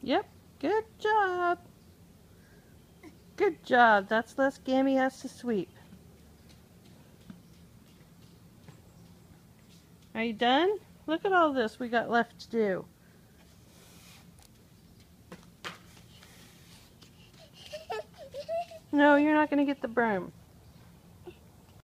Yep, good job. Good job. That's less Gammie has to sweep. Are you done? Look at all this we got left to do. No, you're not going to get the broom.